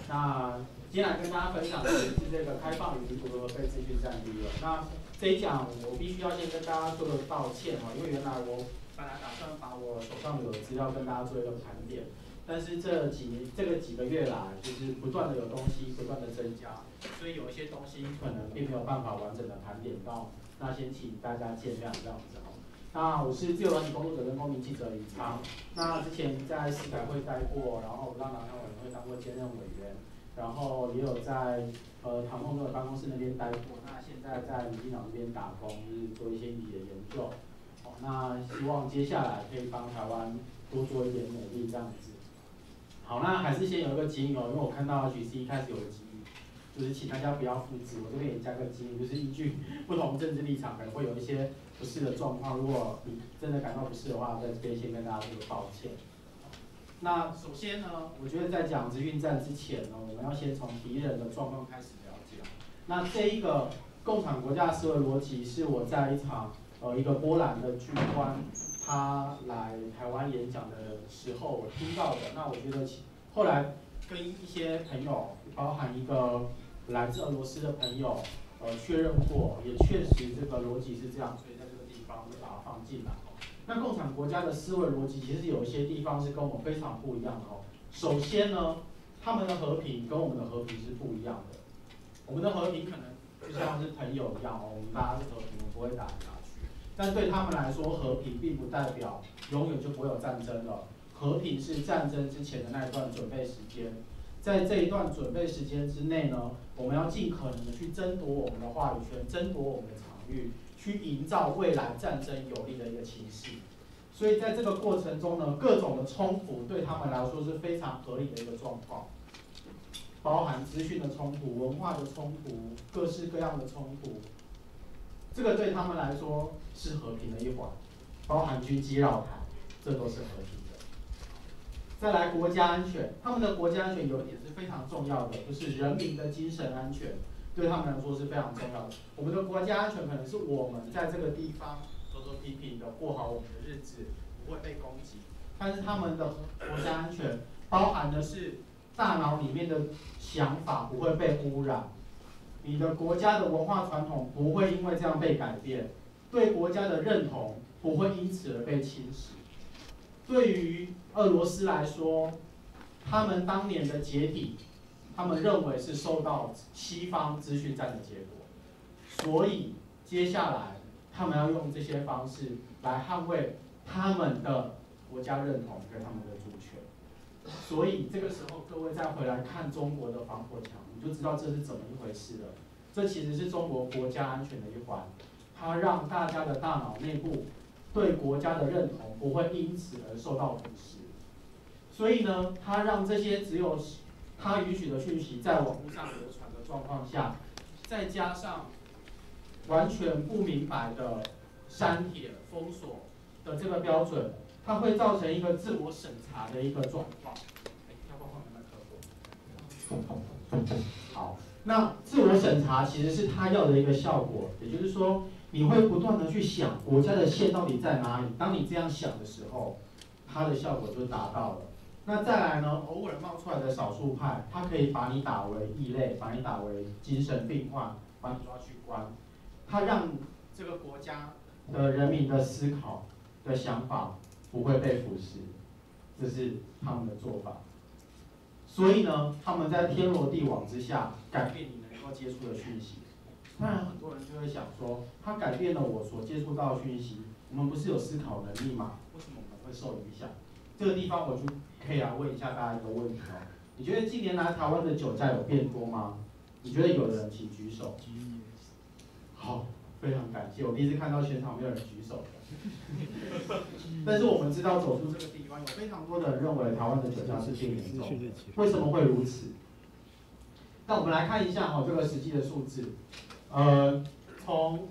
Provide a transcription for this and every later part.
那今天来跟大家分享的是这个开放语如何被资讯战利用。那这一讲我必须要先跟大家做个道歉哈，因为原来我本来打算把我手上有的资料跟大家做一个盘点，但是这几个月来，就是不断的有东西不断的增加，所以有一些东西可能并没有办法完整的盘点到，那先请大家见谅这样子哈。那我是自由软体工作者跟公民记者李昌，那之前在市改会待过，然后让南港委员会当过兼任委员，然后也有在唐凤的办公室那边待过，那现在在民进党那边打工，就是做一些语言研究。好，那希望接下来可以帮台湾多做一点努力这样子。好，那还是先有一个警语哦，因为我看到GC一开始有个警语，就是请大家不要复制，我这边也加个警语，就是依据不同政治立场可能会有一些不适的状况，如果你真的感到不适的话，在这边先跟大家说个抱歉。那首先呢，我觉得在讲资讯战之前呢，我们要先从敌人的状况开始了解。那这一个共产国家思维逻辑是我在一个波兰的军官他来台湾演讲的时候我听到的。那我觉得后来跟一些朋友，包含一个来自俄罗斯的朋友，确认过，也确实这个逻辑是这样，所以在这个地方就把它放进来。那共产国家的思维逻辑其实有一些地方是跟我们非常不一样的哦。首先呢，他们的和平跟我们的和平是不一样的。我们的和平可能就像是朋友一样哦，我们大家是和平，我们不会打来打去。但对他们来说，和平并不代表永远就不会有战争了。和平是战争之前的那一段准备时间。在这一段准备时间之内呢，我们要尽可能的去争夺我们的话语权，争夺我们的场域，去营造未来战争有利的一个情势。所以在这个过程中呢，各种的冲突对他们来说是非常合理的一个状况，包含资讯的冲突、文化的冲突、各式各样的冲突，这个对他们来说是和平的一环，包含军机绕台，这都是和平的。再来国家安全，他们的国家安全有一点是非常重要的，就是人民的精神安全，对他们来说是非常重要的。我们的国家安全可能是我们在这个地方走走停停的过好我们的日子，不会被攻击。但是他们的国家安全包含的是大脑里面的想法不会被污染，你的国家的文化传统不会因为这样被改变，对国家的认同不会因此而被侵蚀。对于俄罗斯来说，他们当年的解体，他们认为是受到西方资讯战的结果，所以接下来他们要用这些方式来捍卫他们的国家认同跟他们的主权。所以这个时候各位再回来看中国的防火墙，你就知道这是怎么一回事了。这其实是中国国家安全的一环，它让大家的大脑内部对国家的认同不会因此而受到腐蚀。所以呢，它让这些只有它允许的讯息在网络上流传的状况下，再加上完全不明白的删帖封锁的这个标准，它会造成一个自我审查的一个状况。要不要换个麦克风？好，那自我审查其实是他要的一个效果，也就是说，你会不断的去想国家的线到底在哪里。当你这样想的时候，它的效果就达到了。那再来呢，偶尔冒出来的少数派，他可以把你打为异类，把你打为精神病患，把你抓去关。他让这个国家的人民的思考的想法不会被腐蚀，这是他们的做法。所以呢，他们在天罗地网之下改变你能够接触的讯息。当然，很多人就会想说，他改变了我所接触到的讯息，我们不是有思考能力吗？为什么我们会受影响？这个地方我就可以来问一下大家一个问题哦：你觉得近年来台湾的酒驾有变多吗？你觉得有的人请举手。好，非常感谢，我第一次看到现场没有人举手的。但是我们知道走出这个地方，有非常多的人认为台湾的酒驾是变严重的。为什么会如此？那我们来看一下这个实际的数字。从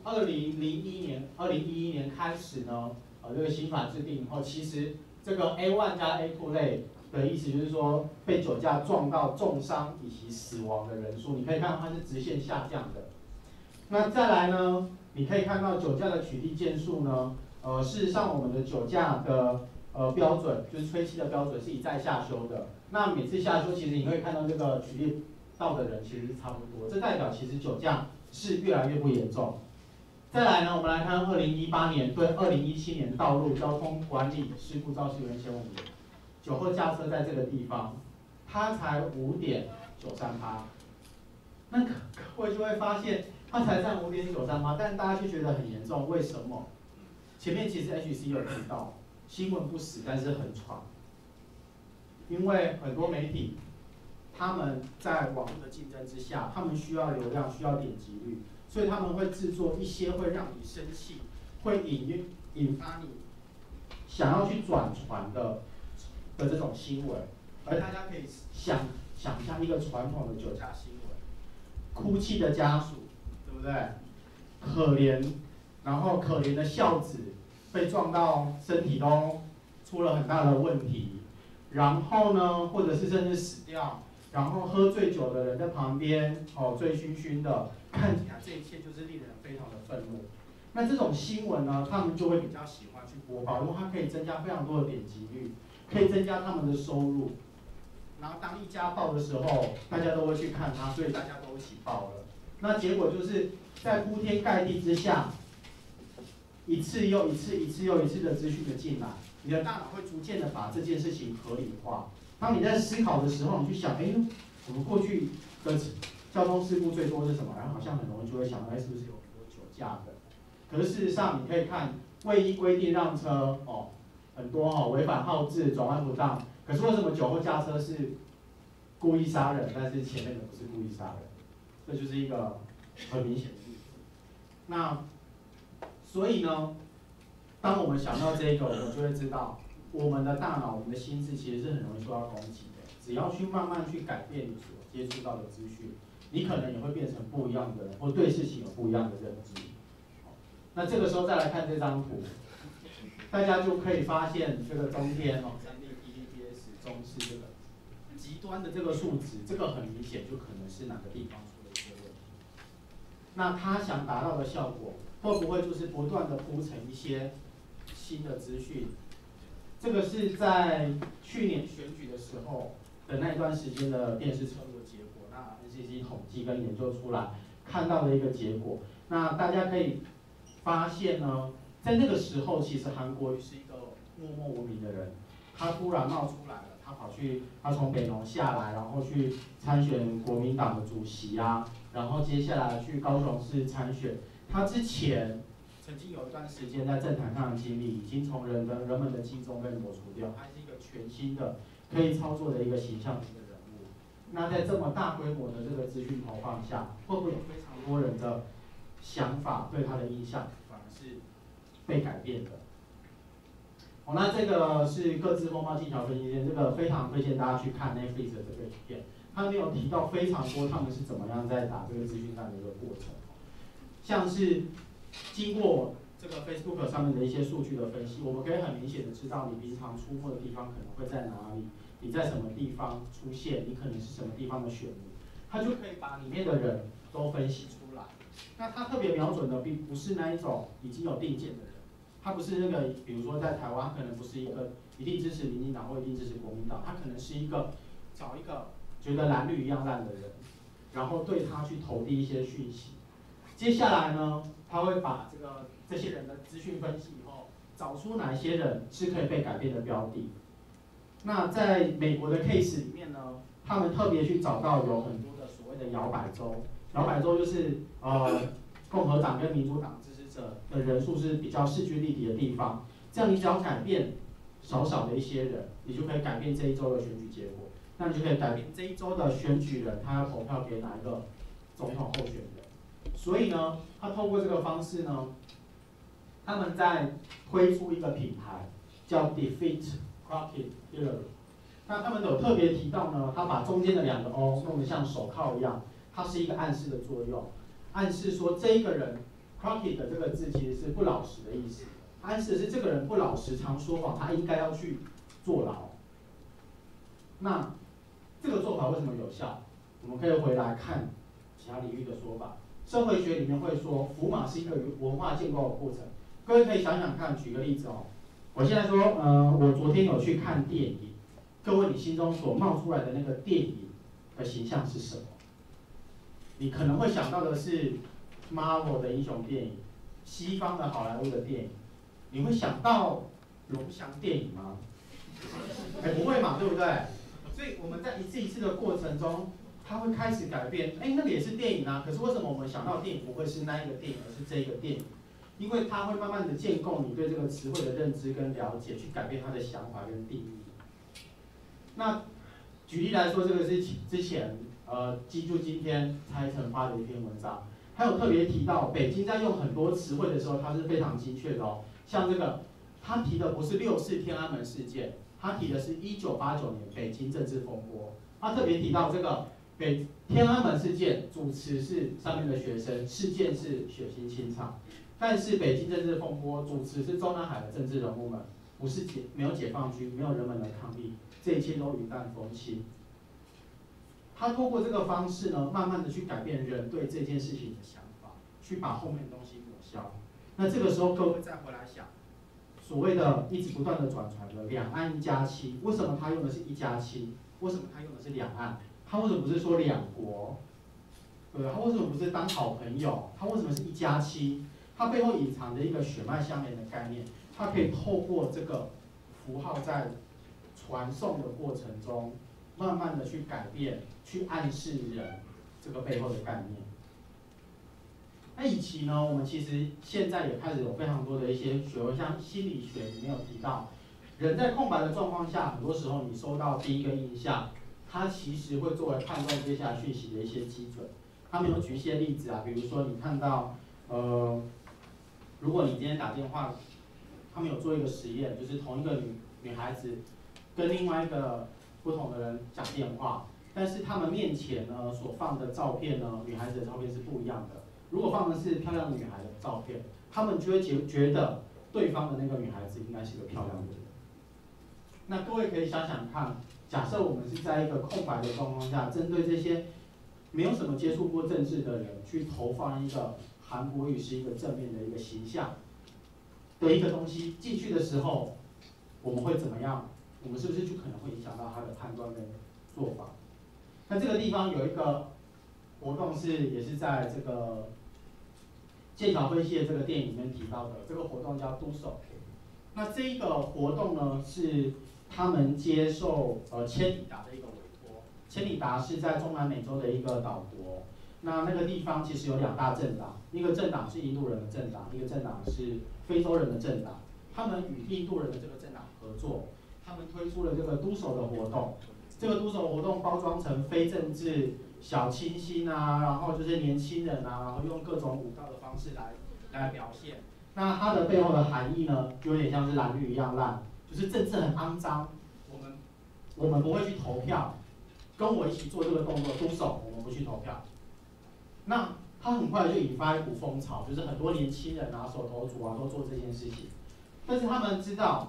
2011年开始呢，这个刑法制定以后，其实这个 A1 加 A2 类的意思就是说，被酒驾撞到重伤以及死亡的人数，你可以看到它是直线下降的。那再来呢，你可以看到酒驾的取缔件数呢，事实上我们的酒驾的标准，就是吹气的标准是一再下修的。 那每次下来说，其实你会看到这个举例到的人其实是差不多，这代表其实酒驾是越来越不严重。再来呢，我们来看2018年对2017年道路交通管理事故肇事原前5年，酒后驾车在这个地方，它才5.93%。那各位就会发现，它才占5.93%，但大家就觉得很严重，为什么？前面其实 HC 有提到，新闻不实，但是很喘。因为很多媒体，他们在网络的竞争之下，他们需要流量，需要点击率，所以他们会制作一些会让你生气，会引发你想要去转传的这种新闻。而大家可以想象一个传统的酒驾新闻，哭泣的家属，对不对？可怜，然后可怜的孝子被撞到身体都出了很大的问题。然后呢，或者是甚至死掉，然后喝醉酒的人在旁边，醉醺醺的，看起来这一切就是令人非常的愤怒。那这种新闻呢，他们就会比较喜欢去播报，因为它可以增加非常多的点击率，可以增加他们的收入。然后当一家报的时候，大家都会去看它，所以大家都一起报了。那结果就是在铺天盖地之下，一次又一次的资讯的进来。你的大脑会逐渐的把这件事情合理化。当你在思考的时候，你去想，我们过去的交通事故最多是什么？然后好像很容易就会想到，是不是有很多酒驾的？可是事实上，你可以看未依规定让车，很多违反号志、转弯不当。可是为什么酒后驾车是故意杀人，但是前面的不是故意杀人？这就是一个很明显的例子。那所以呢？当我们想到这个，我们就会知道，我们的大脑、我们的心智其实是很容易受到攻击的。只要去慢慢去改变你所接触到的资讯，你可能也会变成不一样的人，或对事情有不一样的认知。那这个时候再来看这张图，大家就可以发现这个中间三立、PTBS、中视这个极端的这个数值，这个很明显就可能是哪个地方出了一些问题。那他想达到的效果，会不会就是不断的铺陈一些新的资讯？这个是在去年选举的时候的那一段时间的电视测录的结果，那 NCC 统计跟研究出来看到的一个结果。那大家可以发现呢，在那个时候，其实韩国瑜是一个默默无名的人，他突然冒出来了，他从北农下来，然后去参选国民党的主席啊，然后接下来去高雄市参选。他之前曾经有一段时间在政坛上的经历，已经从人们的记忆中被抹除掉。他是一个全新的可以操作的一个形象级的人物。那在这么大规模的这个资讯投放下，会不会有非常多人的想法对他的印象反而是被改变的？那这个是各自风暴技巧分析间，这个非常推荐大家去看 Netflix 的这个影片。他们有提到非常多他们是怎么样在打这个资讯战的一个过程。像是经过这个 Facebook 上面的一些数据的分析，我们可以很明显的知道你平常出没的地方可能会在哪里，你在什么地方出现，你可能是什么地方的选民，它就可以把里面的人都分析出来。那它特别瞄准的并不是那一种已经有定见的人，它不是那个，比如说在台湾可能不是一个一定支持民进党或一定支持国民党，他可能是一个找一个觉得蓝绿一样烂的人，然后对他去投递一些讯息。接下来呢，他会把这些人的资讯分析以后，找出哪一些人是可以被改变的标的。那在美国的 case 里面呢，他们特别去找到有很多的所谓的摇摆州，摇摆州就是共和党跟民主党支持者的人数是比较势均力敌的地方。这样你只要改变少少的一些人，你就可以改变这一周的选举结果。那你就可以改变这一周的选举人他要投票给哪一个总统候选人。所以呢，他透过这个方式呢，他们在推出一个品牌叫 Defeat Crooked Hillary。那他们有特别提到呢，他把中间的2个 O 弄得像手铐一样，它是一个暗示的作用，暗示说这一个人 Crooked 的这个字其实是不老实的意思，暗示的是这个人不老实，常说谎，他应该要去坐牢。那这个做法为什么有效？我们可以回来看其他领域的说法。社会学里面会说，符码是一个文化建构的过程。各位可以想想看，举个例子哦。我现在说，我昨天有去看电影， 各位你心中所冒出来的那个电影的形象是什么？你可能会想到的是 Marvel 的英雄电影，西方的好莱坞的电影，你会想到龙翔电影吗？不会嘛，对不对？所以我们在一次一次的过程中，它会开始改变。那个也是电影啊，可是为什么我们想到电影不会是那一个电影，而是这一个电影？因为它会慢慢的建构你对这个词汇的认知跟了解，去改变它的想法跟定义。那举例来说，这个是之前记住今天蔡成发的一篇文章，还有特别提到北京在用很多词汇的时候，它是非常精确的哦。像这个，他提的不是6·4天安门事件，他提的是1989年北京政治风波。他特别提到这个天安门事件，主词是上面的学生，事件是血腥清场，但是北京政治风波主词是中南海的政治人物们，不是没有解放军，没有人们的抗议，这一切都云淡风轻。他透过这个方式呢，慢慢的去改变人对这件事情的想法，去把后面的东西抹消。那这个时候各位再回来想，所谓的一直不断的转传的两岸1+7，为什么他用的是1+7？为什么他用的是两岸？他为什么不是说两国？对，他为什么不是当好朋友？他为什么是1+7？它背后隐藏着一个血脉相连的概念，它可以透过这个符号在传送的过程中，慢慢的去改变，去暗示人这个背后的概念。那以及呢，我们其实现在也开始有非常多的一些学问，像心理学里面有提到，人在空白的状况下，很多时候你收到第一个印象，它其实会作为判断接下来讯息的一些基准。他们有举一些例子啊，比如说你看到，如果你今天打电话，他们有做一个实验，就是同一个女孩子跟另外一个不同的人讲电话，但是他们面前呢所放的照片呢，女孩子的照片是不一样的。如果放的是漂亮女孩的照片，他们就会觉得对方的那个女孩子应该是个漂亮的人。那各位可以想想看，假设我们是在一个空白的状况下，针对这些没有什么接触过政治的人，去投放一个韩国瑜是一个正面的一个形象的一个东西进去的时候，我们会怎么样？我们是不是就可能会影响到他的判断跟做法？那这个地方有一个活动也是在这个剑桥分析的这个电影里面提到的，这个活动叫都手。那这一个活动呢，是他们接受千里达的一个委托。千里达是在中南美洲的一个岛国，那个地方其实有2大政党，一个政党是印度人的政党，一个政党是非洲人的政党。他们与印度人的这个政党合作，他们推出了这个都手的活动。这个都手活动包装成非政治、小清新啊，然后就是年轻人啊，然后用各种舞蹈的方式来表现。那它的背后的含义呢，就有点像是蓝绿一样烂，就是政治很肮脏，我们不会去投票，跟我一起做这个动作，都手，我们不去投票。那它很快就引发一股风潮，就是很多年轻人啊、手头族啊都做这件事情。但是他们知道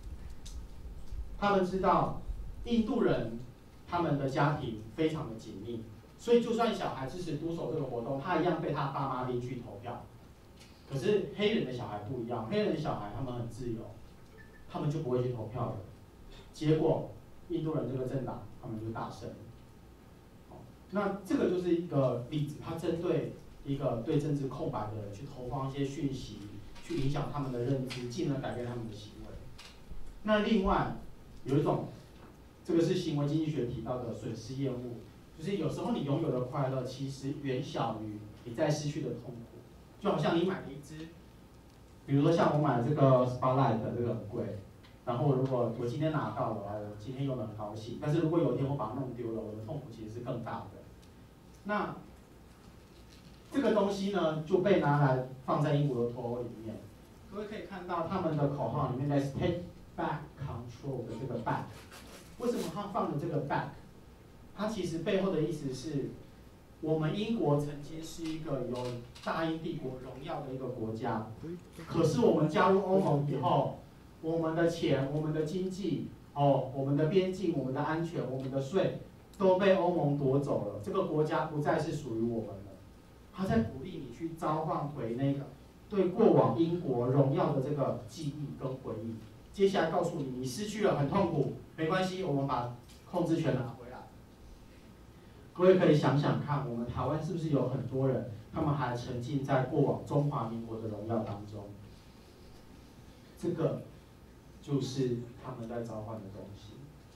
印度人他们的家庭非常的紧密，所以就算小孩支持都手这个活动，他一样被他爸妈拎去投票。可是黑人的小孩不一样，黑人的小孩他们很自由，他们就不会去投票的。结果印度人这个政党他们就大胜。那这个就是一个例子，他针对一个对政治空白的人去投放一些讯息，去影响他们的认知，进而改变他们的行为。那另外有一种，这个是行为经济学提到的损失厌恶，就是有时候你拥有的快乐其实远小于你在失去的痛苦。就好像你买了一支，比如说像我买这个 Spotlight 的这个很贵，然后如果我今天拿到了，我今天用得很高兴，但是如果有一天我把它弄丢了，我的痛苦其实是更大的。那这个东西呢，就被拿来放在英国的脱欧里面。各位可以看到他们的口号里面在 Take Back Control 的这个 back， 为什么他放的这个 back？ 它其实背后的意思是，我们英国曾经是一个有大英帝国荣耀的一个国家，可是我们加入欧盟以后，我们的钱、我们的经济、我们的边境、我们的安全、我们的税都被欧盟夺走了，这个国家不再是属于我们了。他在鼓励你去召唤回那个对过往英国荣耀的这个记忆跟回忆。 接下来告诉你，你失去了很痛苦，没关系，我们把控制权拿回来。各位可以想想看，我们台湾是不是有很多人，他们还沉浸在过往中华民国的荣耀当中？这个就是他们在召唤的东西。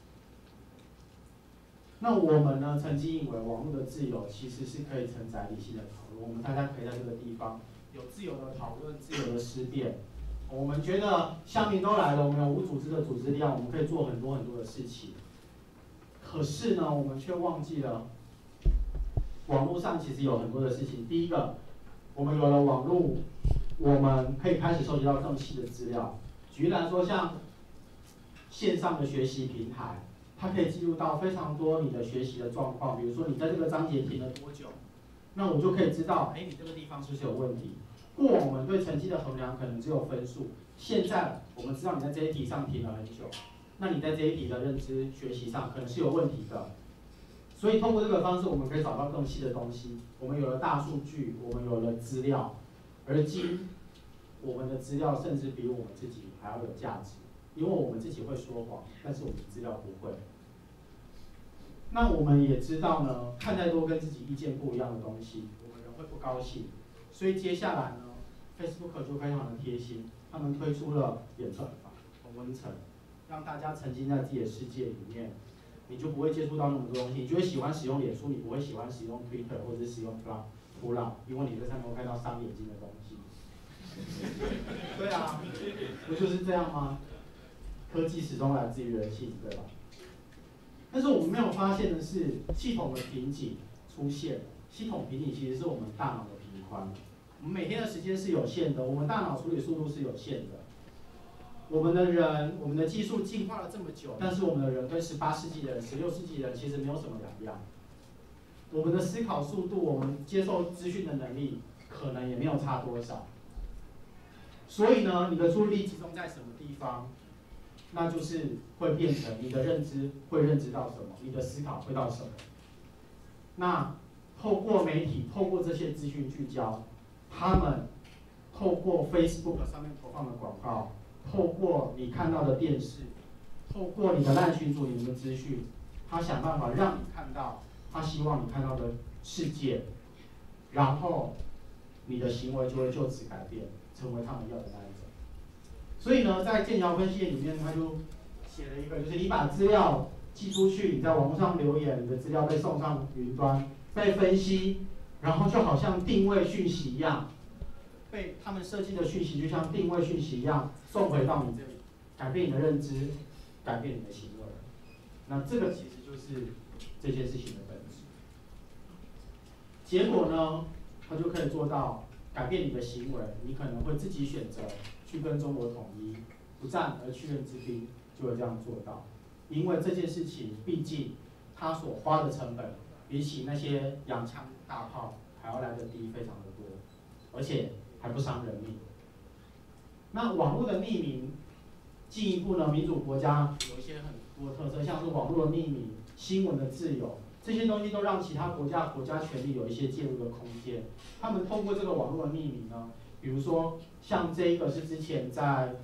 那我们呢，曾经以为网络的自由其实是可以承载理性的讨论，我们大家可以在这个地方有自由的讨论、自由的思辨。我们觉得乡民都来了，我们有无组织的组织力量，我们可以做很多很多的事情。可是呢，我们却忘记了，网络上其实有很多的事情。第一个，我们有了网络，我们可以开始收集到更细的资料。举例来说，像线上的学习平台，它可以记录到非常多你的学习的状况，比如说你在这个章节停了多久，那我就可以知道，哎，你这个地方是不是有问题？过往我们对成绩的衡量可能只有分数，现在我们知道你在这一题上停了很久，那你在这一题的认知学习上可能是有问题的。所以通过这个方式，我们可以找到更细的东西。我们有了大数据，我们有了资料，而今我们的资料甚至比我们自己还要有价值，因为我们自己会说谎，但是我们资料不会。那我们也知道呢，看太多跟自己意见不一样的东西，我们人会不高兴。所以接下来呢 ，Facebook 就非常的贴心，他们推出了演算法、同温层，让大家沉浸在自己的世界里面，你就不会接触到那么多东西，你就会喜欢使用脸书，你不会喜欢使用 Twitter 或者是使用扑浪，因为你在上面会看到伤眼睛的东西。对啊，不就是这样吗？科技始终来自于人性，对吧？但是我们没有发现的是，系统的瓶颈出现。系统瓶颈其实是我们大脑的频宽。我们每天的时间是有限的，我们大脑处理速度是有限的。我们的技术进化了这么久，但是我们的人跟18世纪的人、16世纪的人其实没有什么两样。我们的思考速度，我们接受资讯的能力，可能也没有差多少。所以呢，你的注意力集中在什么地方，那就是会变成你的认知会认知到什么，你的思考会到什么。那透过媒体，透过这些资讯聚焦，他们透过 Facebook 上面投放的广告，透过你看到的电视，透过你的LINE群组里面的资讯，他想办法让你看到他希望你看到的世界，然后你的行为就会就此改变，成为他们要的那一种。所以呢，在剑桥分析里面，他就写了一个，就是你把资料寄出去，你在网络上留言，你的资料被送上云端，被分析，然后就好像定位讯息一样，被他们设计的讯息就像定位讯息一样送回到你这里，改变你的认知，改变你的行为。那这个其实就是这件事情的本质。结果呢，它就可以做到改变你的行为，你可能会自己选择去跟中国统一，不战而屈人之兵，就会这样做到。因为这件事情，毕竟它所花的成本，比起那些洋枪大炮还要来得低非常的多，而且还不伤人命。那网络的匿名，进一步呢，民主国家有一些很多特色，像是网络的匿名、新闻的自由，这些东西都让其他国家权力有一些介入的空间。他们透过这个网络的匿名呢，比如说像这一个是之前在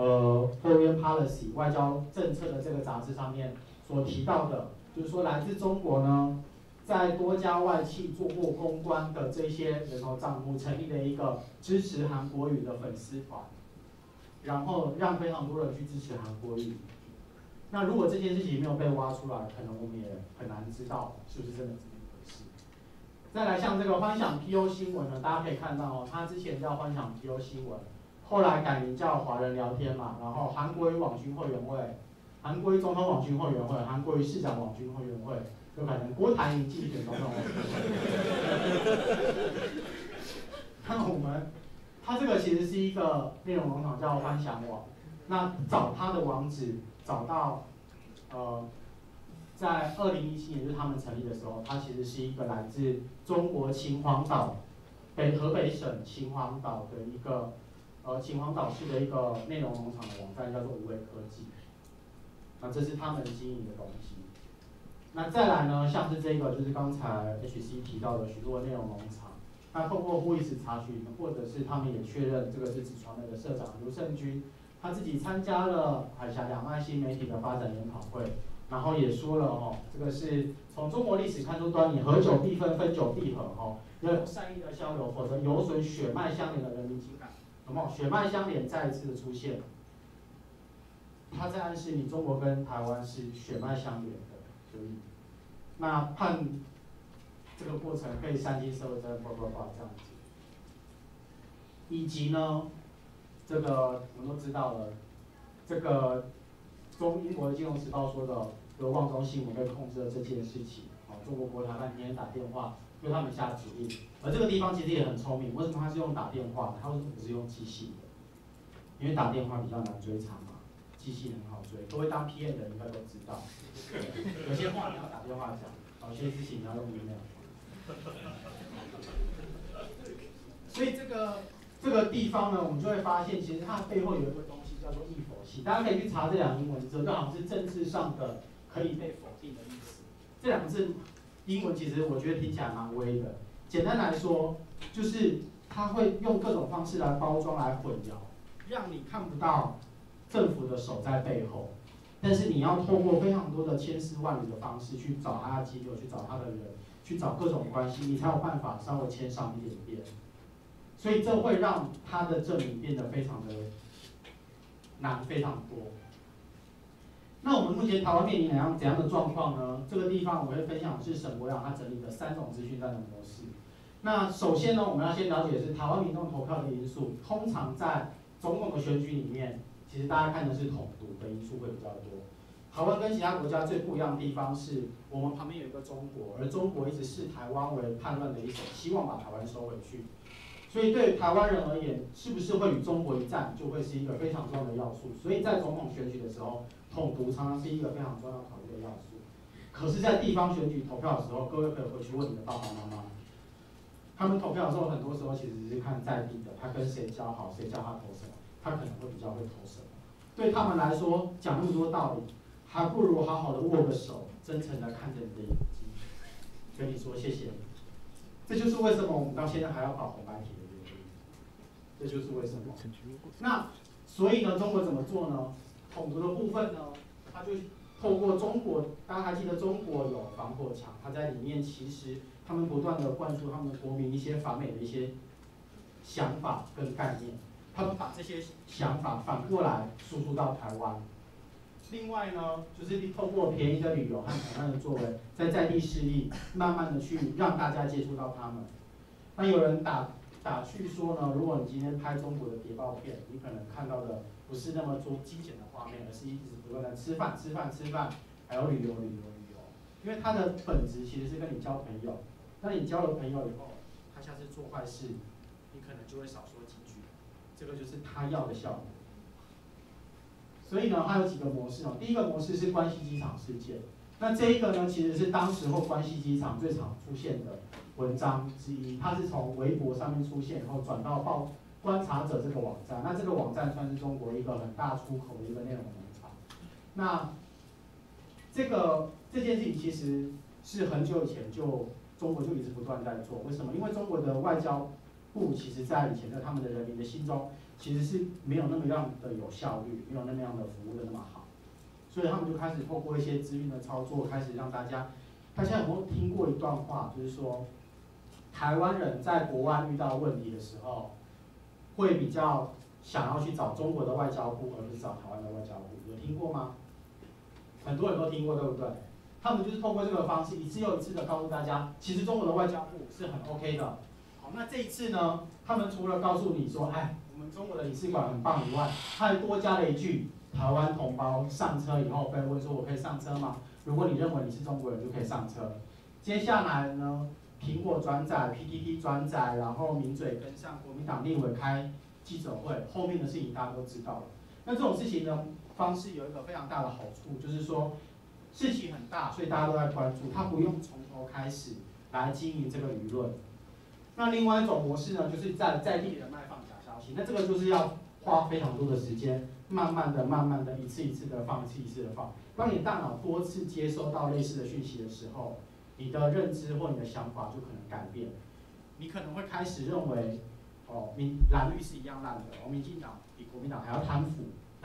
Foreign Policy 外交政策的这个杂志上面所提到的，就是说来自中国呢，在多家外企做过公关的这些人头账户成立了一个支持韩国语的粉丝团，然后让非常多人去支持韩国语。那如果这件事情没有被挖出来，可能我们也很难知道是不是真的这么一回事。再来像这个欢享 PO 新闻呢，大家可以看到哦，它之前叫欢享 PO 新闻，后来改名叫华人聊天嘛，然后韩国语网军会员会、韩国语总统网军会员会、韩国语市长网军会员会，就改成郭台铭竞选总统网军会。看它这个其实是一个内容农场叫欢享网，那找它的网址找到，在2017年就是他们成立的时候，它其实是一个来自中国秦皇岛河北省秦皇岛的一个秦皇岛市的一个内容农场的网站，叫做无为科技。那这是他们经营的东西。那再来呢，像是这个就是刚才 HC 提到的许多内容农场。那透过 Whois 查询，或者是他们也确认这个是纸传媒的社长刘胜军， 他自己参加了海峡两岸新媒体的发展研讨会，然后也说了这个是从中国历史看出端倪，合久必分，分久必合要有善意的交流，否则有损血脉相连的人民情感。有没有血脉相连再一次的出现？他在暗示你中国跟台湾是血脉相连的，所以那判这个过程可以3级社会责任，这样子。以及呢，这个我们都知道了，这个英国的《金融时报》说的，有旺中新闻被控制的这件事情，中国国台办天天打电话对他们下指令，而这个地方其实也很聪明，为什么他是用打电话？他为什么不是用寄信的？因为打电话比较难追查嘛，寄信很好追。各位当 PM 的应该都知道，有些话你要打电话讲，有些事情你要用 email。所以这个地方呢，我们就会发现，其实它背后有一个东西叫做易否性。大家可以去查这2个英文字，就好像是政治上的可以被否定的意思。这2个字英文其实我觉得听起来蛮微的。简单来说，就是它会用各种方式来包装、来混淆，让你看不到政府的手在背后。但是你要透过非常多的千丝万缕的方式去找他的机构，去找他的人，去找各种关系，你才有办法稍微牵上一点点。所以这会让他的证明变得非常的难，非常多。那我们目前台湾面临怎样的状况呢？这个地方我会分享的是沈博阳他整理的3种资讯战的模式。那首先呢，我们要先了解的是台湾民众投票的因素。通常在总统的选举里面，其实大家看的是统独的因素会比较多。台湾跟其他国家最不一样的地方是，我们旁边有一个中国，而中国一直视台湾为叛乱的一手，希望把台湾收回去。所以对台湾人而言，是不是会与中国一战，就会是一个非常重要的要素。所以在总统选举的时候，统独常常是一个非常重要考虑的要素。可是，在地方选举投票的时候，各位可以回去问你的爸爸妈妈，他们投票的时候，很多时候其实是看在地的，他跟谁交好，谁叫他投什么，他可能会比较会投什么。对他们来说，讲那么多道理，还不如好好的握个手，真诚的看着你的眼睛，跟你说谢谢你。这就是为什么我们到现在还要搞红白帖的原因。这就是为什么。那所以呢，中国怎么做呢？统独的部分呢，它就透过中国，大家还记得中国有防火墙，它在里面其实他们不断的灌输他们的国民一些反美的一些想法跟概念，他们把这些想法反过来输出到台湾。另外呢，就是透过便宜的旅游和台湾的作为，在地势力慢慢的去让大家接触到他们。那有人打趣说呢，如果你今天拍中国的谍报片，你可能看到的不是那么多惊险的画面，而是一直不断的吃饭，还有旅游。因为它的本质其实是跟你交朋友。那你交了朋友以后，他下次做坏事，你可能就会少说几句。这个就是他要的效果。所以呢，它有几个模式第一个模式是关西机场事件，那这一个呢，其实是当时候关西机场最常出现的文章之一，它是从微博上面出现，然后转到观察者这个网站，那这个网站算是中国一个很大出口的一个内容农场。那这件事情其实是很久以前中国就一直不断在做，为什么？因为中国的外交部其实在以前的他们的人民的心中，其实是没有那么样的有效率，没有那么样的服务的那么好，所以他们就开始透过一些资讯的操作，开始让大家有没有听过一段话，就是说，台湾人在国外遇到问题的时候，会比较想要去找中国的外交部，而不是找台湾的外交部，有听过吗？很多人都听过，对不对？他们就是透过这个方式，一次又一次的告诉大家，其实中国的外交部是很 OK 的。好，那这一次呢，他们除了告诉你说，我们中国的领事馆很棒以外，他还多加了一句：台湾同胞上车以后被问说，我可以上车吗？如果你认为你是中国人，就可以上车。接下来呢，苹果转载 ，PTT 转载，然后名嘴跟上，国民党立委开记者会，后面的事情大家都知道了。那这种事情呢，方式有一个非常大的好处，就是说事情很大，所以大家都在关注，他不用从头开始来经营这个舆论。那另外一种模式呢，就是在地的卖放假消息，那这个就是要花非常多的时间，慢慢的，一次一次的放，一次一次的放。当你大脑多次接收到类似的讯息的时候，你的认知或你的想法就可能改变。你可能会开始认为，蓝绿是一样烂的，民进党比国民党还要贪腐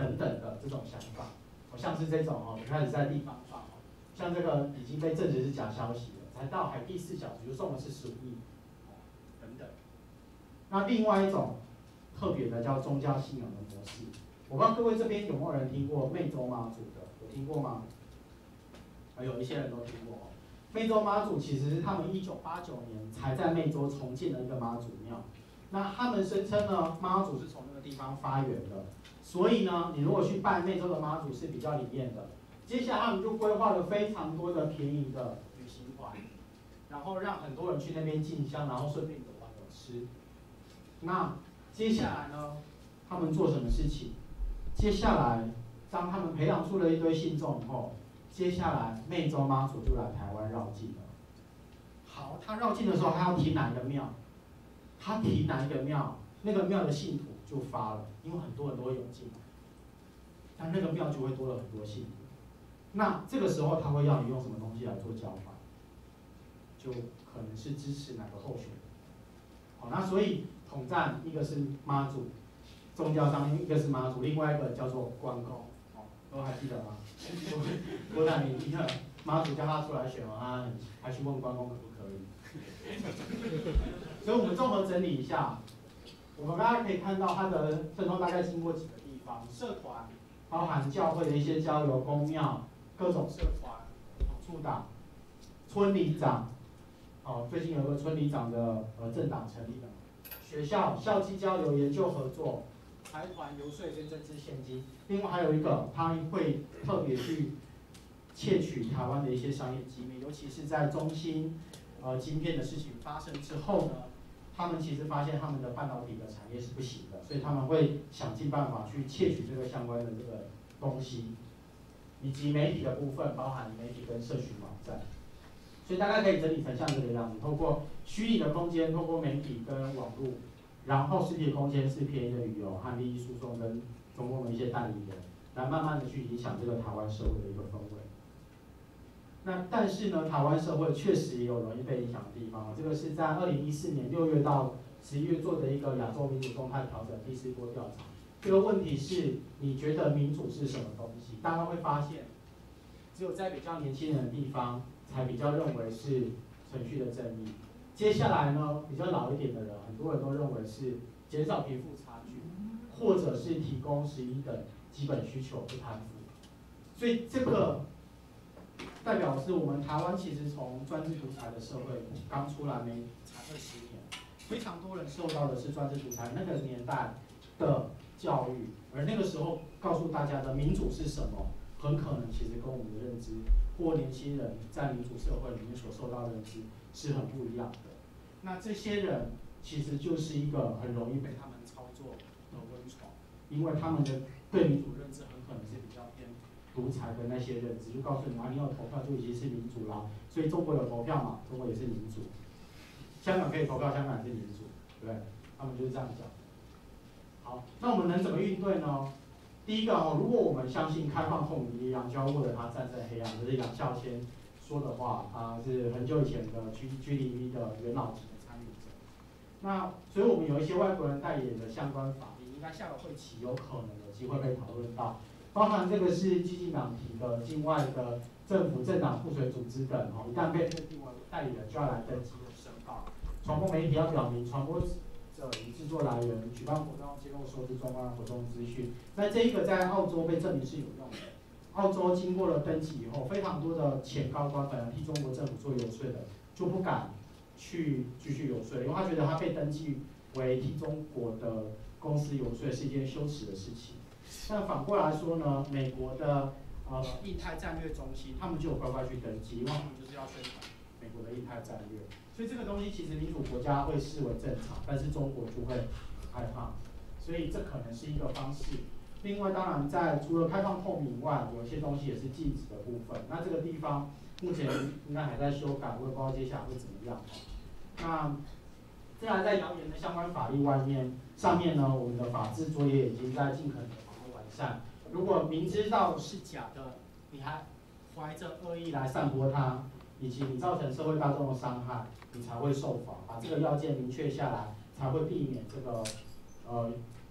等等的这种想法，像是这种哦，你开始在地方放哦，像这个已经被证实是假消息了，才到海地4小时就送了45亿，等等。那另外一种特别的叫宗教信仰的模式，我不知道各位这边有没有人听过湄洲妈祖的，有听过吗？有一些人都听过哦。湄洲妈祖其实是他们1989年才在湄洲重建的一个妈祖庙。那他们声称呢，妈祖是从那个地方发源的，所以呢，你如果去拜湄洲的妈祖是比较灵验的。接下来他们就规划了非常多的便宜的旅行团，然后让很多人去那边进香，然后顺便有玩有吃。那接下来呢，他们做什么事情？接下来当他们培养出了一堆信众以后，接下来湄洲妈祖就来台湾绕境了。好，他绕境的时候，他要停哪一个庙？他停哪一个庙，那个庙的信徒就发了，因为很多人都会涌进来，但那个庙就会多了很多信徒。那这个时候他会要你用什么东西来做交换？就可能是支持哪个候选人。好，那所以统战一个是妈祖，宗教上面一个是妈祖，另外一个叫做关公。哦，都还记得吗？郭台铭一个妈祖叫他出来选啊，还去问关公可不可以？所以我们综合整理一下，我们大家可以看到他的政中大概经过几个地方，社团包含教会的一些交流、公庙、各种社团、处党、村里长，哦，最近有个村里长的政党成立了，学校校际交流、研究合作、财团游说跟政治献金，另外还有一个他会特别去窃取台湾的一些商业机密，尤其是在中兴晶片的事情发生之后呢，他们其实发现他们的半导体的产业是不行的，所以他们会想尽办法去窃取这个相关的这个东西，以及媒体的部分，包含媒体跟社群网站，所以大概可以整理成像这个样子，透过虚拟的空间，透过媒体跟网络，然后实体的空间是便宜的旅游和利益输送跟中共的一些代理人，来慢慢的去影响这个台湾社会的一个氛围。那但是呢，台湾社会确实也有容易被影响的地方。这个是在2014年6月到11月做的一个亚洲民主动态调整第4波调查。这个问题是，你觉得民主是什么东西？大家会发现，只有在比较年轻人的地方，才比较认为是程序的正义。接下来呢，比较老一点的人，很多人都认为是减少贫富差距，或者是提供11等基本需求不贪腐。所以这个代表是我们台湾其实从专制独裁的社会刚出来没才20年，非常多人受到的是专制独裁那个年代的教育，而那个时候告诉大家的民主是什么，很可能其实跟我们的认知或年轻人在民主社会里面所受到的认知是很不一样的。那这些人其实就是一个很容易被他们操作的温床，因为他们的对民主认知很可能是比较偏独裁的那些认知，就告诉你啊，你有投票就已经是民主啦。所以中国有投票嘛，中国也是民主。香港可以投票，香港也是民主，对不对？他们就是这样讲。好，那我们能怎么应对呢？第一个哦，如果我们相信开放透明力量就要为了它战胜黑暗，这是杨孝谦说的话，他是很久以前的 GDP 的元老级的参与者。那所以我们有一些外国人代言的相关法律，应该下个会期有可能有机会被讨论到。包含这个是基进党提的境外的政府、政党、附随组织等，一旦被认定为代理人，就要来登记和申报。传播媒体要表明传播者与制作来源、举办活动、揭露收支相关的活动资讯。那这一个在澳洲被证明是有用的。澳洲经过了登记以后，非常多的前高官本来替中国政府做游说的，就不敢去继续游说，因为他觉得他被登记为替中国的公司游说是一件羞耻的事情。但反过来说呢，美国的印太战略中心，他们就有乖乖去登记，因为他们就是要宣传美国的印太战略。所以这个东西其实民主国家会视为正常，但是中国就会很害怕。所以这可能是一个方式。另外，当然在除了开放透明以外，有一些东西也是禁止的部分。那这个地方目前应该还在修改，我也不知道接下来会怎么样。那再来在谣言的相关法律上面呢，我们的法制作业已经在尽可能的完善。如果明知道是假的，你还怀着恶意来散播它，以及你造成社会大众的伤害，你才会受罚。把这个要件明确下来，才会避免这个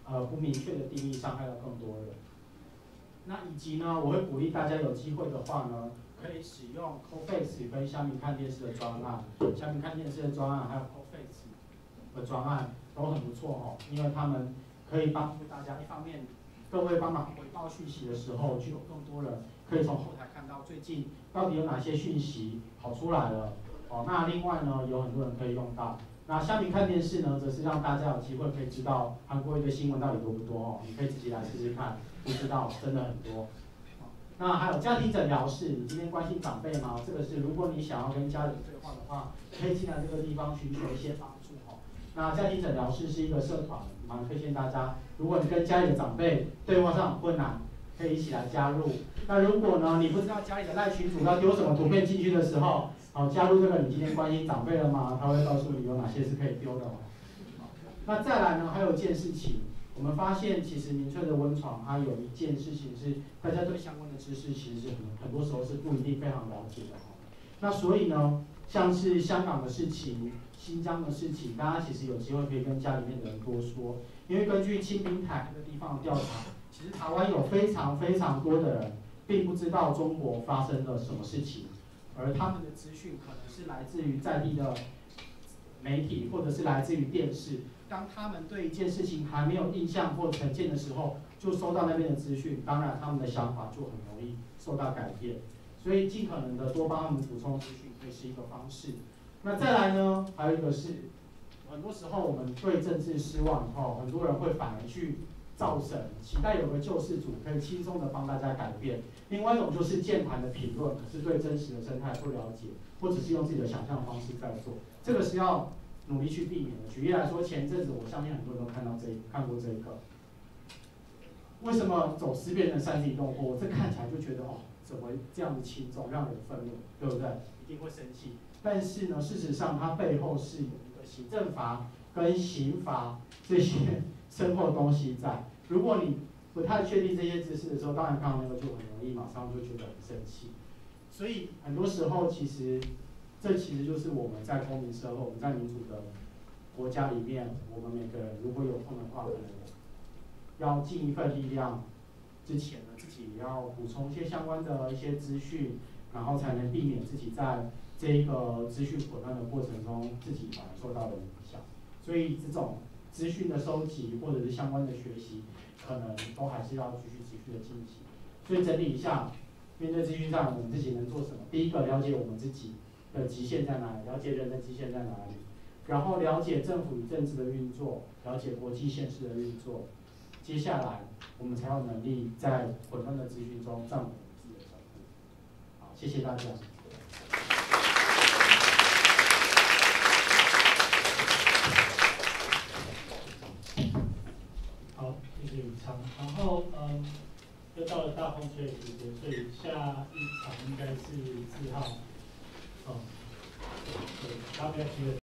不明确的定义伤害到更多人。那以及呢，我会鼓励大家有机会的话呢，可以使用 Coface 跟虾米看电视的专案，虾米看电视的专案还有 Coface 的专案都很不错哦，因为他们可以帮助大家，一方面各位帮忙回报讯息的时候，就有更多人可以从后台看到最近到底有哪些讯息跑出来了哦。那另外呢，有很多人可以用到。那虾米看电视呢，则是让大家有机会可以知道韩国的新闻到底多不多哦，你可以自己来试试看，不知道真的很多。那还有家庭诊疗室，你今天关心长辈吗？这个是如果你想要跟家人对话的话，可以进来这个地方寻求一些帮助哦。那家庭诊疗室是一个社团，蛮推荐大家，如果你跟家里的长辈对话上很困难，可以一起来加入。那如果呢，你不知道家里的赖群组要丢什么图片进去的时候，加入这个你今天关心长辈了吗？他会告诉你有哪些是可以丢的哦。那再来呢，还有一件事情，我们发现其实民粹的温床，它有一件事情是大家对相关的知识其实是很多时候是不一定非常了解的哦。那所以呢，像是香港的事情、新疆的事情，大家其实有机会可以跟家里面的人多说，因为根据清明台那个地方的调查，其实台湾有非常非常多的人并不知道中国发生了什么事情。而他们的资讯可能是来自于在地的媒体，或者是来自于电视。当他们对一件事情还没有印象或成见的时候，就收到那边的资讯，当然他们的想法就很容易受到改变。所以尽可能的多帮他们补充资讯，会是一个方式。那再来呢，还有一个是，很多时候我们对政治失望以后，很多人会反而去造神，期待有个救世主可以轻松的帮大家改变。另外一种就是键盘的评论，可是对真实的生态不了解，或只是用自己的想象方式在做，这个是要努力去避免的。举例来说，前阵子我相信很多人都看过这个，为什么走私变成3D 动货？这看起来就觉得哦，怎么这样子轻重，让人愤怒，对不对？一定会生气。但是呢，事实上它背后是有一个行政法跟刑法这些深厚的东西在。如果你不太确定这些知识的时候，当然看到那个就很容易马上就觉得很生气。所以很多时候这其实就是我们在公民社会、我们在民主的国家里面，我们每个人如果有空的话，可能要尽一份力量。之前呢，自己也要补充一些相关的一些资讯，然后才能避免自己在这一个资讯混乱的过程中，自己反而受到了影响。所以这种资讯的收集或者是相关的学习，可能都还是要继续的进行。所以整理一下，面对资讯上我们自己能做什么？第一个，了解我们自己的极限在哪里，了解人的极限在哪里，然后了解政府与政治的运作，了解国际现实的运作。接下来，我们才有能力在混乱的资讯中站稳自己的脚步。好，谢谢大家。 好，谢谢宇昌。然后又到了大风吹的时间，所以下一场应该是4号。哦，对，大家不要急着。